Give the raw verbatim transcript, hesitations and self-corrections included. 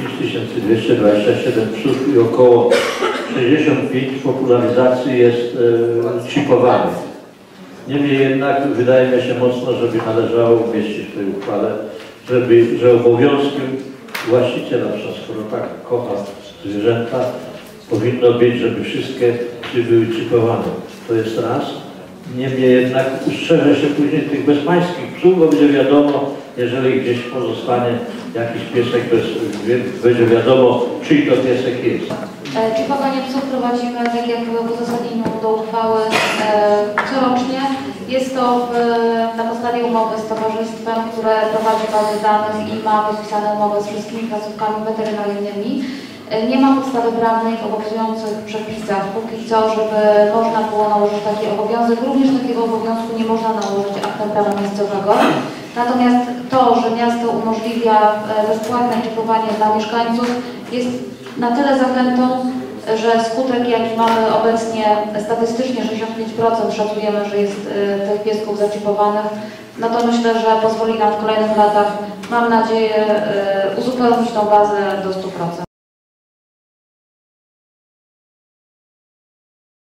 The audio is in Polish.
pięć tysięcy dwieście dwadzieścia siedem psów i około sześćdziesiąt pięć popularyzacji jest e, chipowanych. Niemniej jednak wydaje mi się mocno, żeby należało umieścić w tej uchwale, żeby, że obowiązkiem właściciela psa, skoro tak kocha zwierzęta, powinno być, żeby wszystkie psy były chipowane. To jest raz. Niemniej jednak ustrzeże się później tych bezpańskich psów, bo będzie wiadomo, jeżeli gdzieś pozostanie jakiś piesek, bez, będzie wiadomo, czyj to piesek jest. Chipowanie psów prowadzimy, tak jak w uzasadnieniu do uchwały, corocznie. Jest to w, na podstawie umowy z towarzystwem, które prowadzi bazy danych i ma podpisane umowy z wszystkimi placówkami weterynaryjnymi. Nie ma podstawy prawnej w obowiązujących przepisach póki co, żeby można było nałożyć taki obowiązek. Również takiego obowiązku nie można nałożyć aktem prawa miejscowego. Natomiast to, że miasto umożliwia bezpłatne chipowanie dla mieszkańców, jest na tyle zachętą, że skutek, jaki mamy obecnie statystycznie sześćdziesiąt pięć procent szacujemy, że jest tych piesków zaczipowanych, no to myślę, że pozwoli nam w kolejnych latach, mam nadzieję, uzupełnić tą bazę do stu procent.